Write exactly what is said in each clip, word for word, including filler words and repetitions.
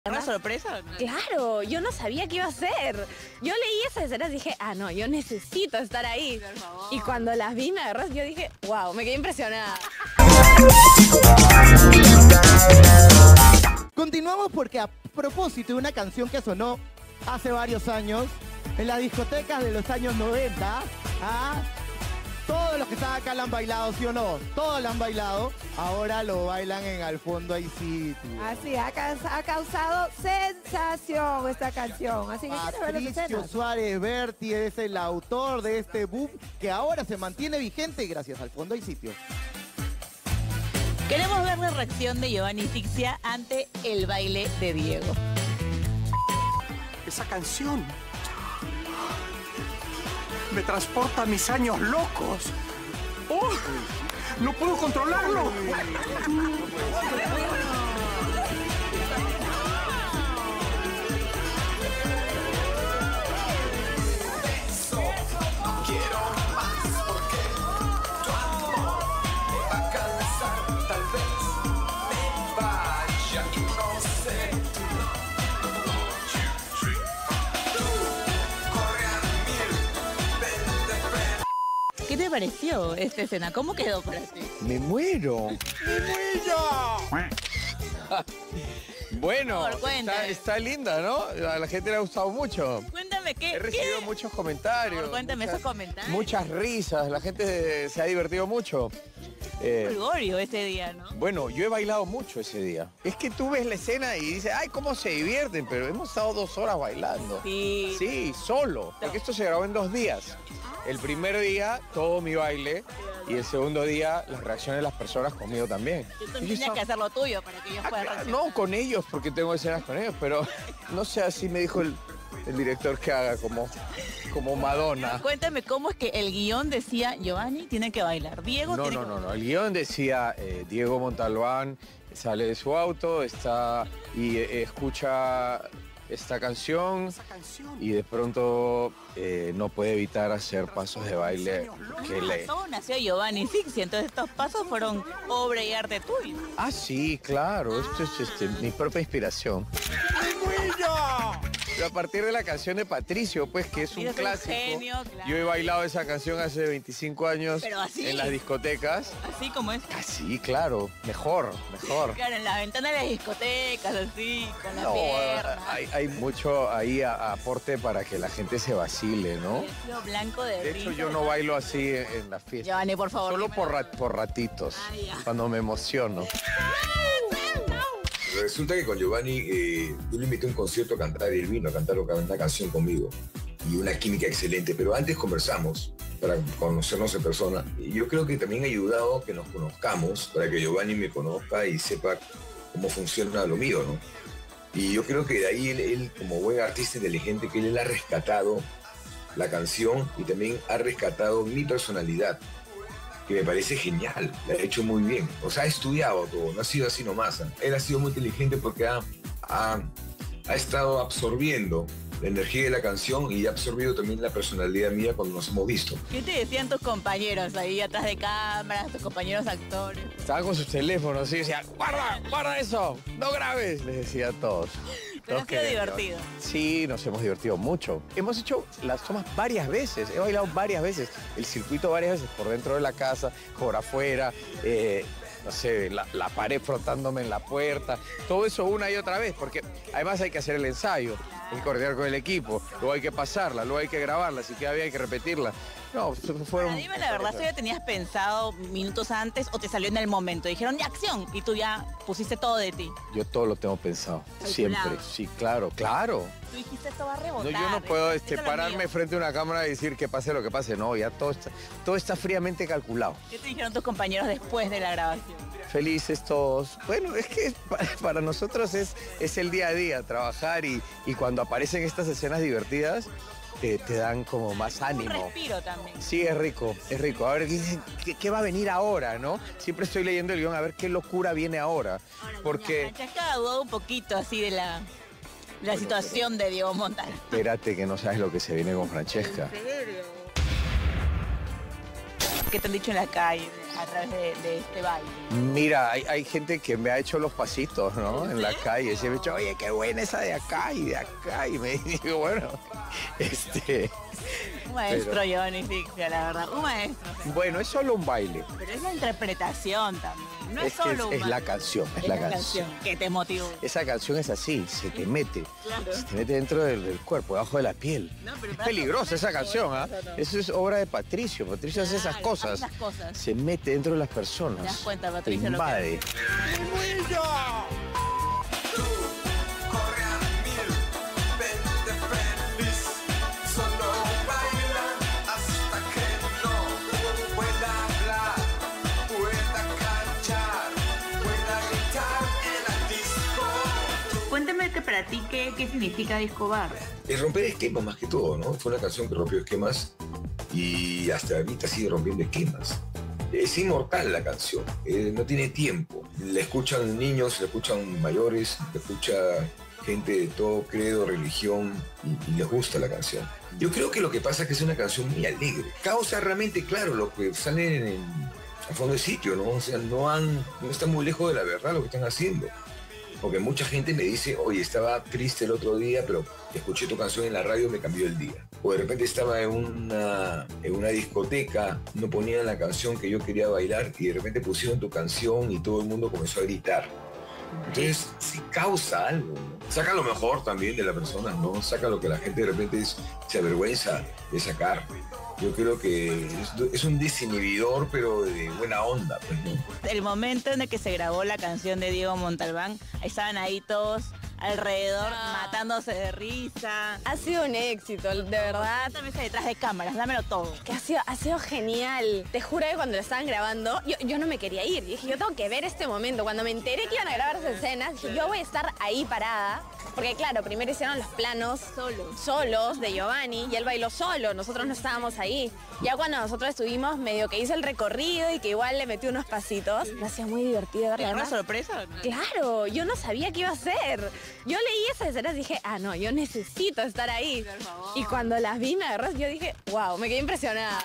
¿Una sorpresa o no? Claro, yo no sabía qué iba a hacer. Yo leí esas escenas y dije, ah, no, yo necesito estar ahí. Por favor. Y cuando las vi, me agarró, yo dije, wow, me quedé impresionada. Continuamos porque a propósito de una canción que sonó hace varios años, en las discotecas de los años noventa, ¿ah? Todos los que están acá la han bailado, ¿sí o no? Todos la han bailado. Ahora lo bailan en Al Fondo Hay Sitio. Así, ha, ha causado sensación esta canción. Así que quiero ver las Patricio escenas. Suárez Berti es el autor de este boom que ahora se mantiene vigente gracias Al Fondo Hay Sitio. Queremos ver la reacción de Giovanni Sixia ante el baile de Diego. Esa canción me transporta a mis años locos. ¡Oh! ¡No puedo controlarlo! ¿Qué te pareció esta escena? ¿Cómo quedó para ti? ¡Me muero! ¡Me muero! Bueno, Por favor, cuéntame. está, está linda, ¿no? A la gente le ha gustado mucho. Cuéntame, ¿qué? He recibido qué? muchos comentarios. Por favor, cuéntame muchas, esos comentarios. Muchas risas, la gente se ha divertido mucho. Eh, Holgorio ese día, ¿no? bueno, yo he bailado mucho ese día. Es que tú ves la escena y dices, ay, cómo se divierten, pero hemos estado dos horas bailando. Sí. Sí, solo, porque esto se grabó en dos días. El primer día, todo mi baile, y el segundo día, las reacciones de las personas conmigo también. Tú Y yo tenías estaba- que hacer lo tuyo para que ellos Ah, puedan claro, reaccionar. no, con ellos, porque tengo escenas con ellos, pero no sé, así me dijo el, el director que haga como, como Madonna. Cuéntame cómo es que el guión decía Giovanni tiene que bailar, Diego No, tiene no, que no, bailar. no. El guión decía eh, Diego Montalbán sale de su auto, está y eh, escucha esta canción Esa canción y de pronto eh, no puede evitar hacer pasos de baile que le... Todo nació Giovanni Sixia, entonces estos pasos fueron obra y arte tuyo. Ah, sí, claro, esto es este, mi propia inspiración. Pero a partir de la canción de Patricio, pues que es un Patricio es un clásico. genio, claro. Yo he bailado esa canción hace veinticinco años Pero así. en las discotecas. Así como es. Ah, sí, claro, mejor, mejor. Claro, en la ventana de las discotecas, así, con la No, pierna. hay, hay mucho ahí a- a aporte para que la gente se vacile, ¿no? Vestido blanco de, De hecho, risa. yo no bailo así en, en las fiestas. Giovanni, por favor. Solo dime. por, ra- por ratitos, Ah, ya. cuando me emociono. Resulta que con Giovanni, eh, yo le invité a un concierto a cantar y él vino a cantar una canción conmigo. Y una química excelente, pero antes conversamos para conocernos en persona. Y yo creo que también ha ayudado que nos conozcamos, para que Giovanni me conozca y sepa cómo funciona lo mío, ¿no? Y yo creo que de ahí él, él, como buen artista inteligente, que él ha rescatado la canción y también ha rescatado mi personalidad, que me parece genial, la ha hecho muy bien. O sea, ha estudiado todo, no ha sido así nomás. ¿eh? Él ha sido muy inteligente porque ha, ha, ha estado absorbiendo la energía de la canción y ha absorbido también la personalidad mía cuando nos hemos visto. ¿Qué te decían tus compañeros ahí atrás de cámaras, tus compañeros actores? Estaban con sus teléfonos y decían, guarda, guarda eso, no grabes, les decía a todos. Pero Todos ha sido querían divertido. grabar. Sí, nos hemos divertido mucho. Hemos hecho las tomas varias veces, he bailado varias veces, el circuito varias veces, por dentro de la casa, por afuera, eh, no sé, la, la pared frotándome en la puerta, todo eso una y otra vez, porque además hay que hacer el ensayo, hay que coordinar con el equipo, luego hay que pasarla, luego hay que grabarla, si queda bien hay que repetirla. No, fueron... Ahora, dime la verdad, ¿eso ya tenías pensado minutos antes o te salió en el momento? Dijeron, ya, acción, y tú ya pusiste todo de ti. Yo todo lo tengo pensado, Calculado. siempre, sí, claro, claro. Tú dijiste, esto va a No, rebotar. yo no puedo esto este, es lo pararme mío. frente a una cámara y decir que pase lo que pase, no, ya todo está, todo está fríamente calculado. ¿Qué te dijeron tus compañeros después de la grabación? Felices todos. Bueno, es que para, para nosotros es, es el día a día, trabajar y, y cuando aparecen estas escenas divertidas, te, te dan como más Un ánimo. respiro también. Sí, es rico, es rico. A ver, ¿qué, qué- qué va a venir ahora, no? Siempre estoy leyendo el guión, a ver qué locura viene ahora. Porque, Francesca dudó un poquito así de la, la situación de Diego Montalbán. espérate que no sabes lo que se viene con Francesca. ¿Qué te han dicho en la calle? a través de, de este baile? Mira, hay, hay gente que me ha hecho los pasitos, ¿no? En la calle. Se me ha dicho, oye, qué buena esa de acá y de acá. Y me digo, bueno, este... Un maestro, pero- Giovanni Ficcia, la verdad. Un maestro. Bueno, es solo un baile. Pero es la interpretación también. No es, Es que solo es, un es la baile. canción, es, Es la, canción. que te motivó. Esa canción es así, se te mete. Claro. Se te mete dentro del, del cuerpo, debajo de la piel. No, pero Es para- peligrosa esa no, canción, ¿ah? eso no. Eso es obra de Patricio. Patricio hace esas Claro, cosas. hace esas cosas. Se mete dentro de las personas. Te das cuenta, Te Patricio, lo que invade. Tú corre a mil, vente feliz, solo baila hasta que no pueda hablar, pueda cantar, pueda gritar en la disco. Cuéntame que para ti, ¿qué, qué significa Disco Bar? Es romper esquemas más que todo, ¿no? Fue una canción que rompió esquemas y hasta ahorita sigue rompiendo esquemas. Es inmortal la canción, eh, no tiene tiempo. La escuchan niños, la escuchan mayores, la escucha gente de todo credo, religión y, y les gusta la canción. Yo creo que lo que pasa es que es una canción muy alegre. Causa realmente claro lo que sale en, en, a fondo de sitio, ¿no? O sea, no, han, no está muy lejos de la verdad lo que están haciendo. Porque mucha gente me dice, oye, estaba triste el otro día, pero escuché tu canción en la radio y me cambió el día. O de repente estaba en una, en una discoteca, no ponían la canción que yo quería bailar y de repente pusieron tu canción y todo el mundo comenzó a gritar. Entonces, sí causa algo, ¿no? Saca lo mejor también de la persona, ¿no? Saca lo que la gente de repente es- se avergüenza de sacar. Yo creo que es, es un desinhibidor, pero de buena onda, pues, ¿no? El momento en el que se grabó la canción de Diego Montalbán, estaban ahí todos alrededor matándose de risa. Ha sido un éxito, de verdad. También está detrás de cámaras, dámelo todo. Que ha sido, ha sido genial. Te juro que cuando lo estaban grabando, yo, yo no me quería ir. Dije, yo tengo que ver este momento. Cuando me enteré que iban a grabar esas escenas, dije, yo voy a estar ahí parada. Porque claro, primero hicieron los planos solos, solos de Giovanni y él bailó solo. Nosotros no estábamos ahí. Ya cuando nosotros estuvimos, medio que hizo el recorrido y que igual le metió unos pasitos. Me hacía muy divertido, ¿Era ¿verdad? una sorpresa? Claro, yo no sabía qué iba a hacer. Yo leí esas escenas y dije, ah, no, yo necesito estar ahí. Por favor. Y cuando las vi, me agarró, yo dije, wow, me quedé impresionada.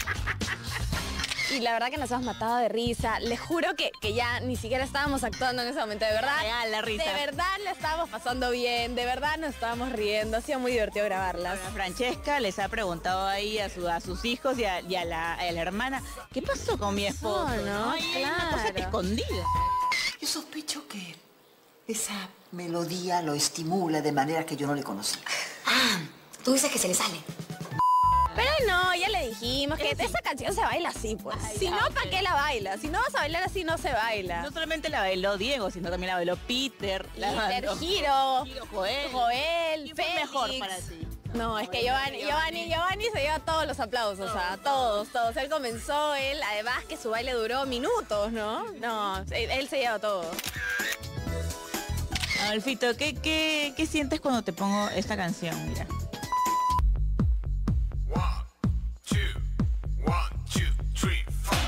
Y la verdad que nos hemos matado de risa. Les juro que, que ya ni siquiera estábamos actuando en ese momento. De verdad, Real, la risa. de verdad la estábamos pasando bien. De verdad nos estábamos riendo. Ha sido muy divertido grabarlas. Francesca les ha preguntado ahí a, su- a sus hijos y, a, y a la, a la hermana, ¿qué pasó con mi esposo? ¿no? Y hay una cosa Claro. escondida. Yo sospecho que esa melodía lo estimula de manera que yo no le conocía. Ah, tú dices que se le sale. Pero no, ya le dijimos que esa canción se baila así, pues. Ay, Si ya, no, ok. ¿para qué la baila? Si no vas a bailar así, no se baila. No solamente la bailó Diego, sino también la bailó Peter, la Peter, bailó Giro, Giro, Joel. Joel, ¿Quién fue Félix. mejor para ti? No, es que Giovanni, Giovanni, Giovanni se lleva todos los aplausos, o sea, todos, todos. Él comenzó, él, además que su baile duró minutos, ¿no? No, él, él se lleva todo. Adolfito, ¿qué, qué, ¿qué sientes cuando te pongo esta canción? Mira. One, two, one, two, three, four.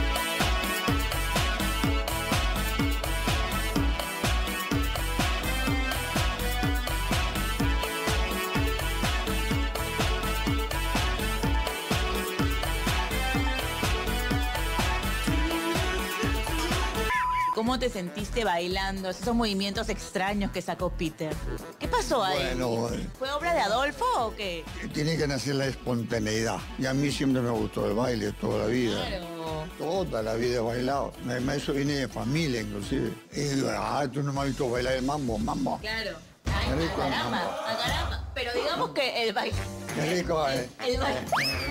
¿Cómo te sentiste bailando? Esos movimientos extraños que sacó Peter. ¿Qué pasó ahí? Bueno, ¿Fue obra de Adolfo o qué? tiene que nacer la espontaneidad. Y a mí siempre me gustó el baile toda la vida. Claro. Toda la vida he bailado. Además, eso viene de familia, inclusive. Y digo, ah, tú no me has visto bailar el mambo, mambo. Claro. Qué rico, Caramba, mambo. a caramba. Pero digamos que el baile. Qué rico, eh. El baile.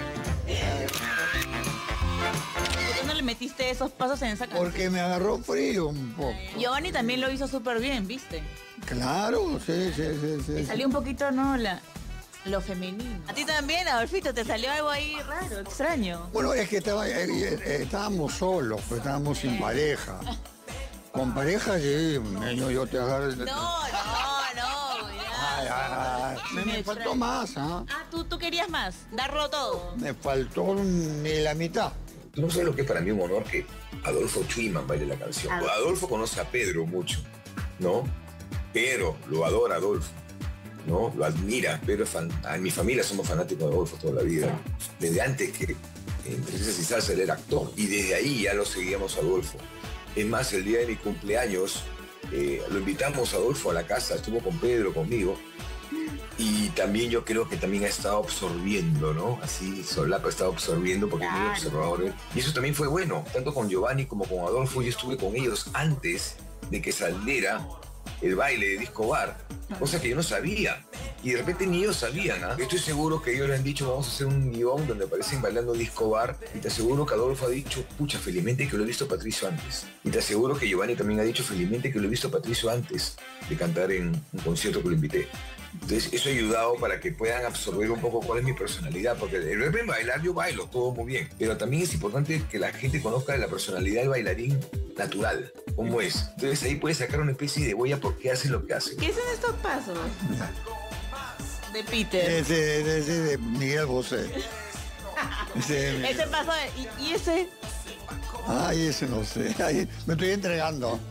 ¿Por qué no le metiste esos pasos en esa canción? Porque me agarró frío un poco. Giovanni también lo hizo súper bien, ¿viste? Claro, sí, sí, sí, sí. Salió un poquito, ¿no? La, lo femenino. A ti también, Adolfito, te salió algo ahí raro, extraño. Bueno, es que estaba, eh, eh, estábamos solos, pues estábamos sin pareja. Con pareja, sí, yo, yo te agarro. No, no, no, Ay, ay, ay. Me, me faltó más, ¿ah? Ah, ¿tú, tú querías más, darlo todo. Me faltó ni la mitad. Tú no sabes lo que es para mí un honor que Adolfo Chuyman baile la canción. Ah. Adolfo conoce a Pedro mucho, ¿no? Pero lo adora Adolfo, ¿no? Lo admira. Pedro es fan... En mi familia somos fanáticos de Adolfo toda la vida. Desde antes que en Tres Risas y Salsa, él era actor. Y desde ahí ya lo seguíamos a Adolfo. Es más, el día de mi cumpleaños, eh, lo invitamos a Adolfo a la casa, estuvo con Pedro, conmigo. Y también yo creo que también ha estado absorbiendo, ¿no? Así, solapa ha estado absorbiendo porque es muy observador. Y eso también fue bueno, tanto con Giovanni como con Adolfo. Yo estuve con ellos antes de que saliera el baile de Disco Bar, cosa que yo no sabía. Y de repente ni ellos sabían, ¿ah? Estoy seguro que ellos le han dicho, vamos a hacer un guión donde aparecen bailando Disco Bar. Y te aseguro que Adolfo ha dicho, pucha, felizmente que lo he visto a Patricio antes. Y te aseguro que Giovanni también ha dicho, felizmente que lo he visto a Patricio antes de cantar en un concierto que lo invité. Entonces eso ha ayudado para que puedan absorber un poco cuál es mi personalidad, porque el verme bailar yo bailo, todo muy bien, pero también es importante que la gente conozca la personalidad del bailarín natural, cómo es. Entonces ahí puedes sacar una especie de huella por qué hace lo que hace. ¿Qué son estos pasos? De Peter. Ese, ese de Miguel Bosé. Ese, ese paso de, ¿y, y ese? Ay, ese no sé. Ay, me estoy entregando.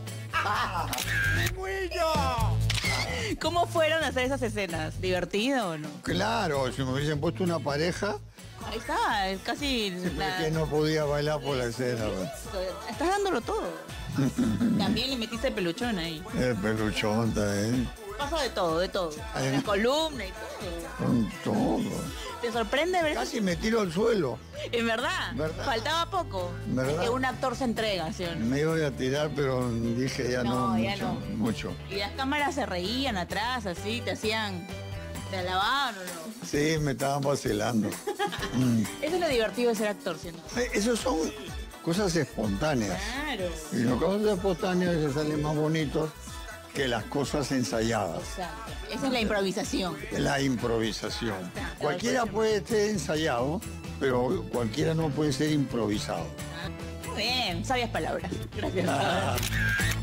¿Cómo fueron a hacer esas escenas? ¿Divertido o no? Claro, si me hubiesen puesto una pareja, Ahí está, es casi... sí, la- que no podía bailar por la escena. Estás dándolo todo. También le metiste peluchón ahí. El peluchón también. Paso de todo, de todo. Ay, La columna y todo. Con todo. ¿Te sorprende ver? Casi me tiro al suelo. En verdad, ¿Verdad? faltaba poco. ¿Verdad? Es que un actor se entrega, ¿sí o no? Me iba a tirar, pero dije ya no, No, ya mucho, no. mucho. Y las cámaras se reían atrás, así, te hacían... ¿Te alababan o no? Sí, me estaban vacilando. Mm. Eso es lo divertido de ser actor, ¿siendo? Eh, Esos son cosas espontáneas. Claro. Y las cosas espontáneas se salen más bonitos que las cosas ensayadas. Exacto. Esa es la improvisación. La improvisación. Cualquiera puede ser ensayado, pero cualquiera no puede ser improvisado. Muy bien, sabias palabras. Gracias.